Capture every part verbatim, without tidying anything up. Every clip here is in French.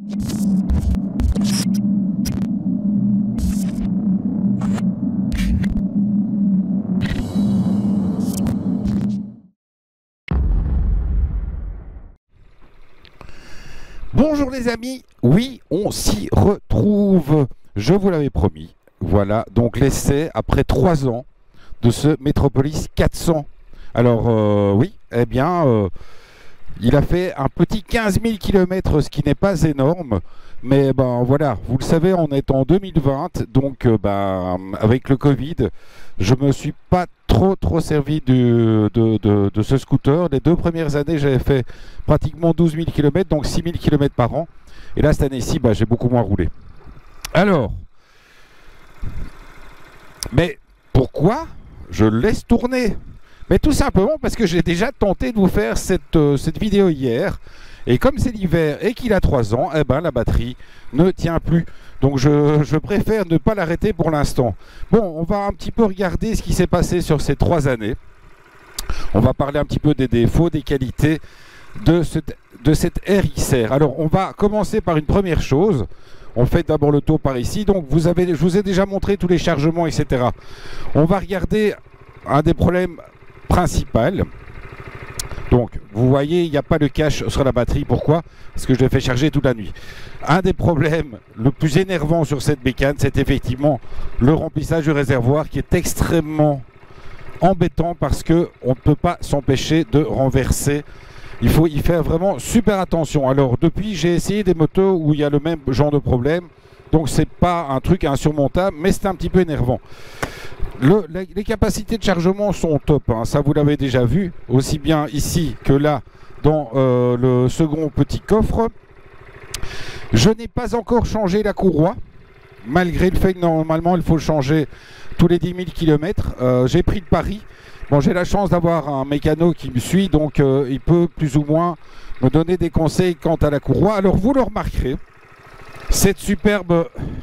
Bonjour les amis, oui, on s'y retrouve, je vous l'avais promis. Voilà, donc l'essai après trois ans de ce Metropolis quatre cents. Alors euh, oui, eh bien, euh, il a fait un petit quinze mille kilomètres, ce qui n'est pas énorme. Mais ben voilà, vous le savez, on est en deux mille vingt, donc euh, ben, avec le Covid, je me suis pas trop trop servi du, de, de, de ce scooter. Les deux premières années, j'avais fait pratiquement douze mille kilomètres, donc six mille kilomètres par an. Et là, cette année-ci, ben, j'ai beaucoup moins roulé. Alors, mais pourquoi je le laisse tourner? Mais tout simplement parce que j'ai déjà tenté de vous faire cette, euh, cette vidéo hier. Et comme c'est l'hiver et qu'il a trois ans, eh ben, la batterie ne tient plus. Donc je, je préfère ne pas l'arrêter pour l'instant. Bon, on va un petit peu regarder ce qui s'est passé sur ces trois années. On va parler un petit peu des défauts, des qualités de, ce, de cette R X R. Alors on va commencer par une première chose. On fait d'abord le tour par ici. Donc vous avez, je vous ai déjà montré tous les chargements, et cetera. On va regarder un des problèmes principaux. Donc, vous voyez, il n'y a pas de cache sur la batterie. Pourquoi? Parce que je l'ai fait charger toute la nuit. Un des problèmes le plus énervant sur cette bécane, c'est effectivement le remplissage du réservoir qui est extrêmement embêtant parce qu'on ne peut pas s'empêcher de renverser. Il faut y faire vraiment super attention. Alors, depuis, j'ai essayé des motos où il y a le même genre de problème. Donc, c'est pas un truc insurmontable, mais c'est un petit peu énervant. Le, les, les capacités de chargement sont top, hein, ça vous l'avez déjà vu, aussi bien ici que là dans euh, le second petit coffre. Je n'ai pas encore changé la courroie, malgré le fait que normalement il faut le changer tous les dix mille kilomètres. Euh, j'ai pris de Paris, bon, j'ai la chance d'avoir un mécano qui me suit, donc euh, il peut plus ou moins me donner des conseils quant à la courroie. Alors vous le remarquerez, cette superbe...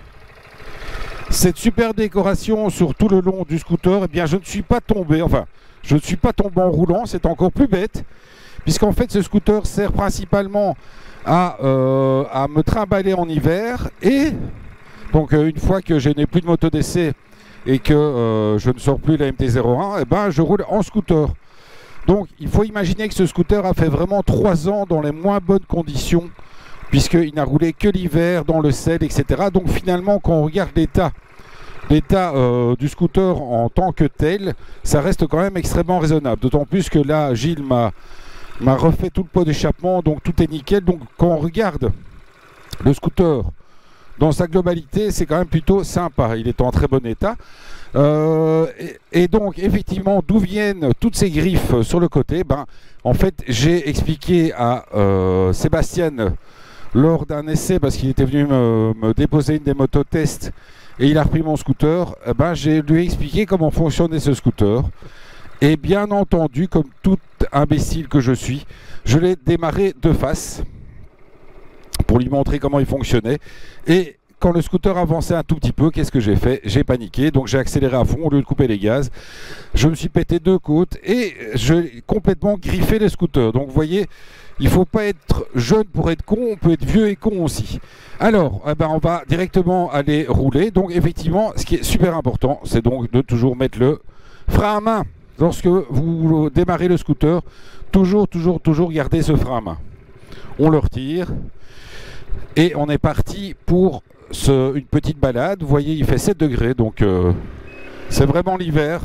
Cette super décoration sur tout le long du scooter, eh bien je ne suis pas tombé, enfin je ne suis pas tombé en roulant, c'est encore plus bête, puisqu'en fait ce scooter sert principalement à, euh, à me trimballer en hiver, et donc euh, une fois que je n'ai plus de moto d'essai et que euh, je ne sors plus la M T zéro un, eh ben, je roule en scooter. Donc il faut imaginer que ce scooter a fait vraiment trois ans dans les moins bonnes conditions, puisqu'il n'a roulé que l'hiver dans le sel, et cetera. Donc finalement, quand on regarde l'état l'état euh, du scooter en tant que tel, ça reste quand même extrêmement raisonnable. D'autant plus que là, Gilles m'a refait tout le pot d'échappement, donc tout est nickel. Donc quand on regarde le scooter dans sa globalité, c'est quand même plutôt sympa. Il est en très bon état. Euh, et, et donc effectivement, d'où viennent toutes ces griffes sur le côté? Ben, en fait, j'ai expliqué à euh, Sébastien lors d'un essai, parce qu'il était venu me, me déposer une des motos test et il a repris mon scooter, eh ben, j'ai lui expliqué comment fonctionnait ce scooter. Et bien entendu, comme tout imbécile que je suis, je l'ai démarré de face pour lui montrer comment il fonctionnait. Et quand le scooter avançait un tout petit peu, qu'est-ce que j'ai fait? J'ai paniqué, donc j'ai accéléré à fond au lieu de couper les gaz. Je me suis pété deux côtes et j'ai complètement griffé le scooter. Donc vous voyez, il ne faut pas être jeune pour être con, on peut être vieux et con aussi. Alors, eh ben, on va directement aller rouler. Donc effectivement, ce qui est super important, c'est donc de toujours mettre le frein à main. Lorsque vous démarrez le scooter, toujours, toujours, toujours garder ce frein à main. On le retire et on est parti pour ce, une petite balade. Vous voyez, il fait sept degrés, donc euh, c'est vraiment l'hiver.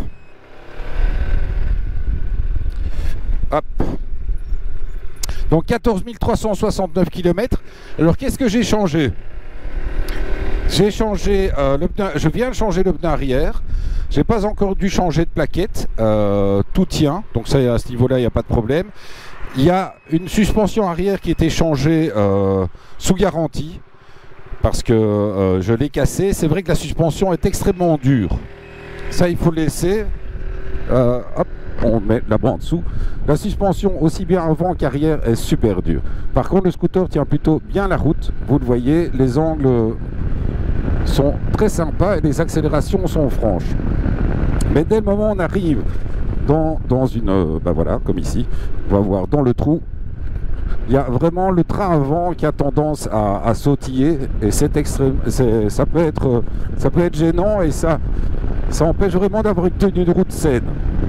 Hop. Donc quatorze mille trois cent soixante-neuf kilomètres. Alors qu'est-ce que j'ai changé? J'ai changé euh, le pneu, je viens de changer le pneu arrière. J'ai pas encore dû changer de plaquette. Euh, tout tient, donc ça à ce niveau-là, il n'y a pas de problème. Il y a une suspension arrière qui était changée euh, sous garantie parce que euh, je l'ai cassée. C'est vrai que la suspension est extrêmement dure. Ça, il faut le laisser. Euh, hop. On met là-bas en dessous. La suspension, aussi bien avant qu'arrière, est super dure. Par contre, le scooter tient plutôt bien la route. Vous le voyez, les angles sont très sympas et les accélérations sont franches. Mais dès le moment où on arrive dans, dans une... Euh, ben voilà, comme ici, on va voir dans le trou, il y a vraiment le train avant qui a tendance à, à sautiller et c'est extrême, c'est, ça peut être, ça peut être gênant et ça, ça empêche vraiment d'avoir une tenue de route saine.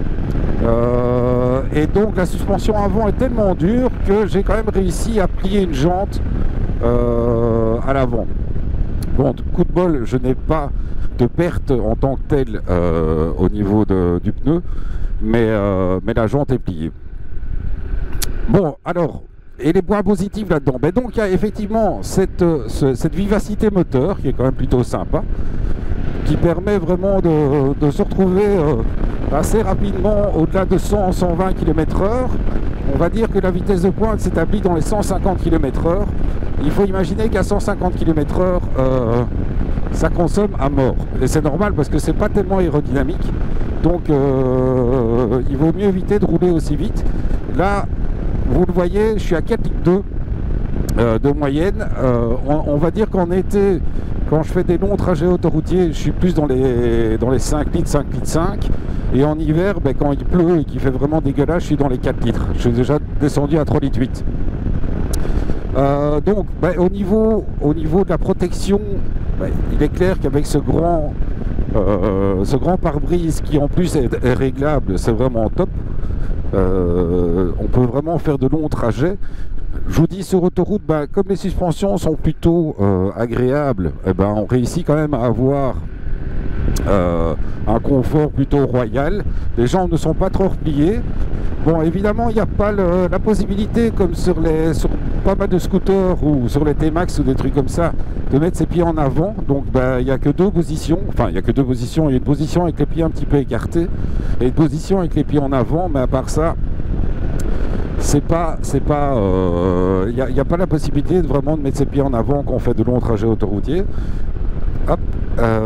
Euh, et donc la suspension avant est tellement dure que j'ai quand même réussi à plier une jante euh, à l'avant. Bon, coup de bol, je n'ai pas de perte en tant que telle euh, au niveau de, du pneu, mais, euh, mais la jante est pliée. Bon, alors, et les points positifs là-dedans, ben donc il y a effectivement cette, ce, cette vivacité moteur qui est quand même plutôt sympa, qui permet vraiment de, de se retrouver euh, assez rapidement au-delà de cent à cent vingt kilomètres heure. On va dire que la vitesse de pointe s'établit dans les cent cinquante kilomètres heure. Il faut imaginer qu'à cent cinquante kilomètres heure, euh, ça consomme à mort. Et c'est normal parce que c'est pas tellement aérodynamique. Donc euh, il vaut mieux éviter de rouler aussi vite. Là, vous le voyez, je suis à quatre litres deux euh, de moyenne. Euh, on, on va dire qu'en été, quand je fais des longs trajets autoroutiers, je suis plus dans les, dans les cinq litres, cinq litres cinq. Et en hiver, ben, quand il pleut et qu'il fait vraiment dégueulasse, je suis dans les quatre litres. Je suis déjà descendu à trois litres huit. Euh, donc, ben, au, niveau, au niveau de la protection, ben, il est clair qu'avec ce grand, euh, ce grand pare-brise qui en plus est, est réglable, c'est vraiment top. Euh, on peut vraiment faire de longs trajets. Je vous dis, sur autoroute, ben, comme les suspensions sont plutôt euh, agréables, eh ben, on réussit quand même à avoir euh, un confort plutôt royal. Les gens ne sont pas trop repliés. Bon, évidemment, il n'y a pas le, la possibilité, comme sur, les, sur pas mal de scooters ou sur les T-Max ou des trucs comme ça, de mettre ses pieds en avant. Donc, ben, il n'y a que deux positions. Enfin, il n'y a que deux positions. Il y a une position avec les pieds un petit peu écartés et une position avec les pieds en avant. Mais à part ça, c'est pas, c'est pas, euh, il n'y a, y a pas la possibilité de vraiment de mettre ses pieds en avant quand on fait de longs trajets autoroutiers. Hop. Euh,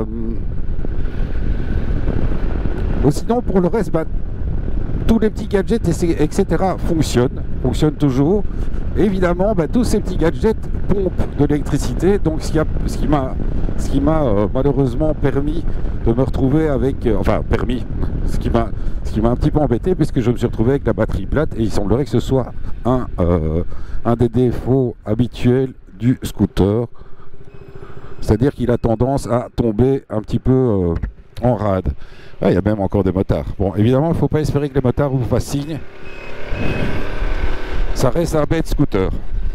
sinon, pour le reste, ben, tous les petits gadgets, et cetera fonctionnent, fonctionnent toujours. Et évidemment, ben, tous ces petits gadgets pompent de l'électricité. Donc, ce qui, a, ce qui m'a, ce qui m'a euh, malheureusement permis de me retrouver avec, euh, enfin permis, ce qui m'a, ce qui m'a un petit peu embêté, puisque je me suis retrouvé avec la batterie plate. Et il semblerait que ce soit un, euh, un des défauts habituels du scooter, c'est-à-dire qu'il a tendance à tomber un petit peu euh, en rade. Ah, il y a même encore des motards. Bon, évidemment, il ne faut pas espérer que les motards vous fassent signe. Ça reste un bête scooter.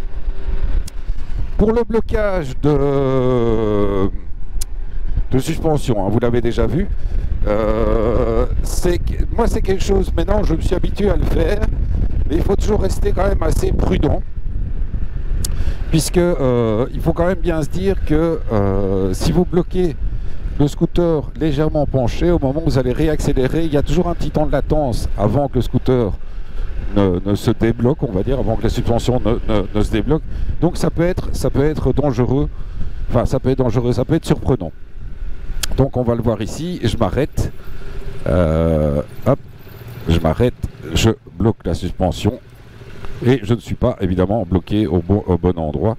Pour le blocage de, de suspension, hein, vous l'avez déjà vu, euh, moi c'est quelque chose, maintenant je me suis habitué à le faire, mais il faut toujours rester quand même assez prudent. Puisque euh, il faut quand même bien se dire que euh, si vous bloquez le scooter légèrement penché, au moment où vous allez réaccélérer, il y a toujours un petit temps de latence avant que le scooter ne, ne se débloque, on va dire, avant que la suspension ne, ne, ne se débloque. Donc ça peut être, ça peut être dangereux, enfin ça peut être dangereux, ça peut être surprenant. Donc on va le voir ici, je m'arrête, euh, hop, je m'arrête, je bloque la suspension et je ne suis pas évidemment bloqué au bon, au bon endroit.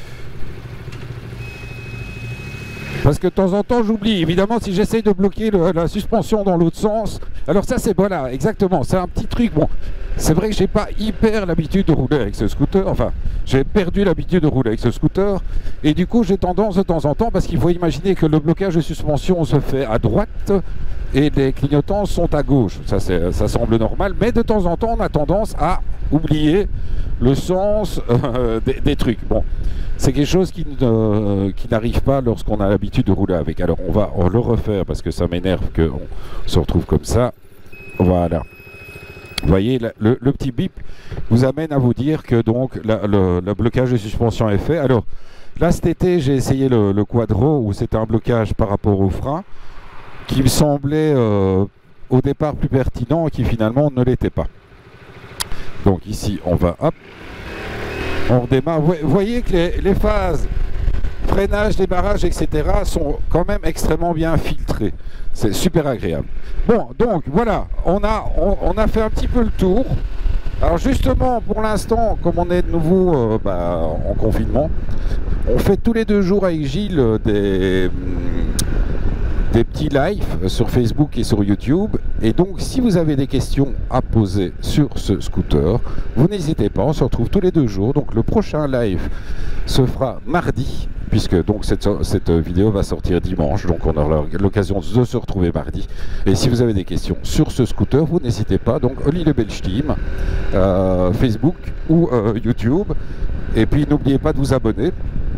Parce que de temps en temps j'oublie, évidemment si j'essaye de bloquer le, la suspension dans l'autre sens, alors ça c'est voilà, exactement, c'est un petit truc, bon, c'est vrai que j'ai pas hyper l'habitude de rouler avec ce scooter, enfin j'ai perdu l'habitude de rouler avec ce scooter, et du coup j'ai tendance de temps en temps, parce qu'il faut imaginer que le blocage de suspension se fait à droite, et les clignotants sont à gauche, ça, ça semble normal, mais de temps en temps on a tendance à oublier le sens euh, des, des trucs, bon. C'est quelque chose qui, euh, qui n'arrive pas lorsqu'on a l'habitude de rouler avec. Alors on va le refaire parce que ça m'énerve qu'on se retrouve comme ça. Voilà. Vous voyez, le, le, le petit bip vous amène à vous dire que donc la, le, le blocage de suspension est fait. Alors là cet été j'ai essayé le, le quadro où c'était un blocage par rapport au frein qui me semblait euh, au départ plus pertinent et qui finalement ne l'était pas. Donc ici on va hop. On redémarre. Vous voyez que les, les phases freinage, démarrage, et cetera sont quand même extrêmement bien filtrées. C'est super agréable. Bon, donc voilà, on a, on, on a fait un petit peu le tour. Alors justement, pour l'instant, comme on est de nouveau euh, bah, en confinement, on fait tous les deux jours avec Gilles des, des petits lives sur Facebook et sur YouTube. Et donc, si vous avez des questions à poser sur ce scooter, vous n'hésitez pas, on se retrouve tous les deux jours. Donc, le prochain live se fera mardi, puisque donc cette, cette vidéo va sortir dimanche. Donc, on aura l'occasion de se retrouver mardi. Et si vous avez des questions sur ce scooter, vous n'hésitez pas. Donc, Oli le Belge Team, euh, Facebook ou euh, YouTube. Et puis, n'oubliez pas de vous abonner.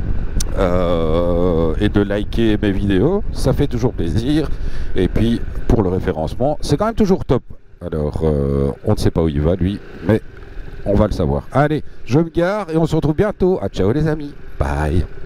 Euh, et de liker mes vidéos, ça fait toujours plaisir. Et puis pour le référencement, c'est quand même toujours top. Alors euh, on ne sait pas où il va lui, mais on va le savoir. Allez, je me gare et on se retrouve bientôt. Ah, ciao les amis, bye.